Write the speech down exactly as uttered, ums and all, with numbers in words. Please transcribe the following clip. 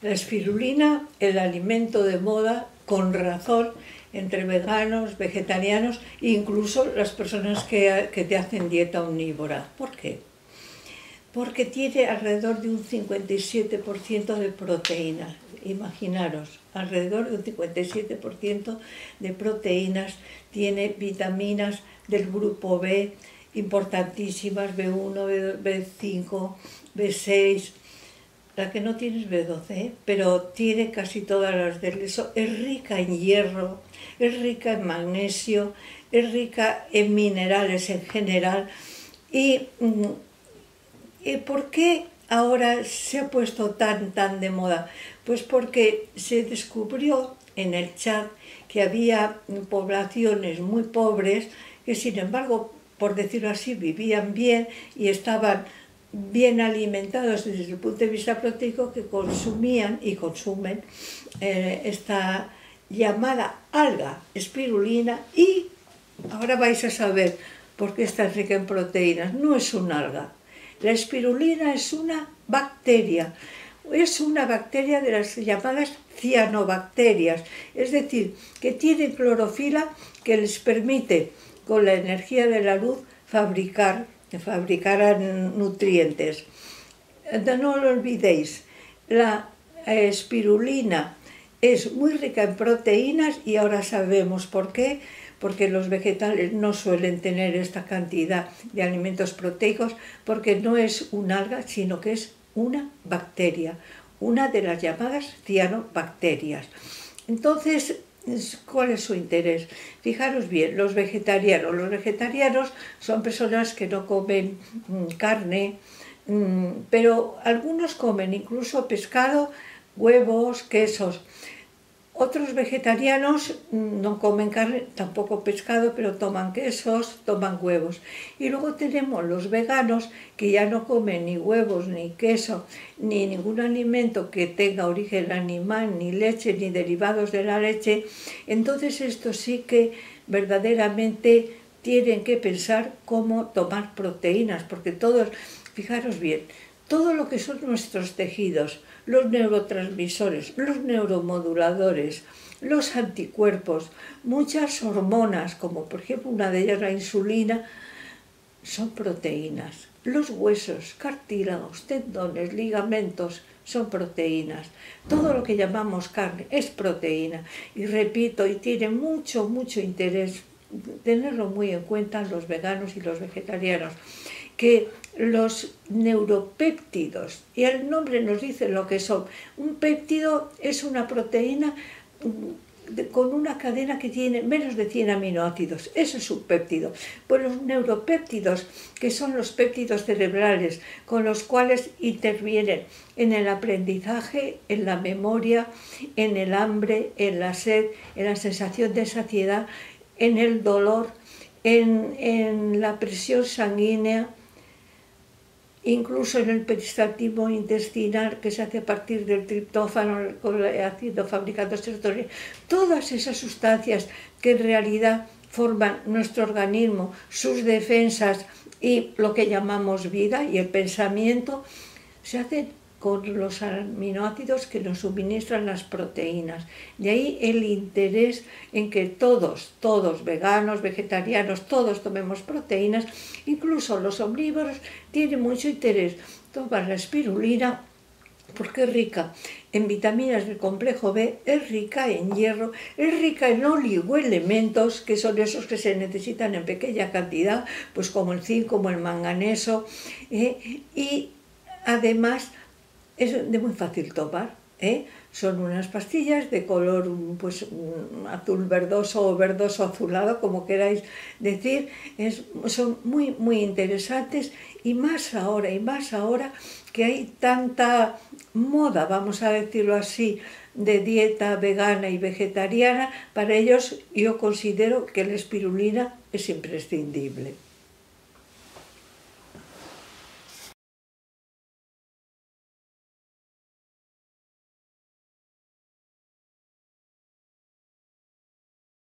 La espirulina, el alimento de moda, con razón, entre veganos, vegetarianos e incluso las personas que, que te hacen dieta omnívora. ¿Por qué? Porque tiene alrededor de un cincuenta y siete por ciento de proteínas. Imaginaros, alrededor de un cincuenta y siete por ciento de proteínas, tiene vitaminas del grupo B, importantísimas, B uno, B cinco, B seis, la que no tiene es B doce, ¿eh? Pero tiene casi todas las del eso. Es rica en hierro, es rica en magnesio, es rica en minerales en general. ¿Y, y por qué ahora se ha puesto tan, tan de moda? Pues porque se descubrió en el Chad que había poblaciones muy pobres que, sin embargo, por decirlo así, vivían bien y estaban bien alimentados desde el punto de vista proteico, que consumían y consumen eh, esta llamada alga espirulina. Y ahora vais a saber por qué está rica en proteínas. No es un alga. La espirulina es una bacteria. Es una bacteria de las llamadas cianobacterias, es decir, que tiene clorofila que les permite, con la energía de la luz, fabricar, fabricar nutrientes. No lo olvidéis, la espirulina es muy rica en proteínas y ahora sabemos por qué, porque los vegetales no suelen tener esta cantidad de alimentos proteicos, porque no es un alga, sino que es una bacteria, una de las llamadas cianobacterias. Entonces, ¿cuál es su interés? Fijaros bien, los vegetarianos. Los vegetarianos son personas que no comen mmm, carne, mmm, pero algunos comen incluso pescado, huevos, quesos. Otros vegetarianos no comen carne, tampoco pescado, pero toman quesos, toman huevos. Y luego tenemos los veganos, que ya no comen ni huevos, ni queso, ni ningún alimento que tenga origen animal, ni leche, ni derivados de la leche. Entonces estos sí que verdaderamente tienen que pensar cómo tomar proteínas, porque todos, fijaros bien, todo lo que son nuestros tejidos, los neurotransmisores, los neuromoduladores, los anticuerpos, muchas hormonas, como por ejemplo una de ellas la insulina, son proteínas. Los huesos, cartílagos, tendones, ligamentos son proteínas. Todo lo que llamamos carne es proteína. Y repito, y tiene mucho, mucho interés tenerlo muy en cuenta los veganos y los vegetarianos, que los neuropéptidos, y el nombre nos dice lo que son. Un péptido es una proteína con una cadena que tiene menos de cien aminoácidos. Eso es un péptido. Pues los neuropéptidos, que son los péptidos cerebrales, con los cuales intervienen en el aprendizaje, en la memoria, en el hambre, en la sed, en la sensación de saciedad, en el dolor, en, en la presión sanguínea, incluso en el peristaltismo intestinal que se hace a partir del triptófano, haciendo, fabricando serotonina. Todas esas sustancias que en realidad forman nuestro organismo, sus defensas y lo que llamamos vida y el pensamiento, se hacen con los aminoácidos que nos suministran las proteínas. De ahí el interés en que todos, todos, veganos, vegetarianos, todos tomemos proteínas, incluso los omnívoros tienen mucho interés. Tomar la espirulina porque es rica en vitaminas del complejo B, es rica en hierro, es rica en oligoelementos, que son esos que se necesitan en pequeña cantidad, pues como el zinc, como el manganeso, eh, y además es de muy fácil tomar, ¿eh? Son unas pastillas de color pues, azul verdoso o verdoso azulado, como queráis decir. Es, son muy, muy interesantes, y más ahora, y más ahora que hay tanta moda, vamos a decirlo así, de dieta vegana y vegetariana. Para ellos yo considero que la espirulina es imprescindible.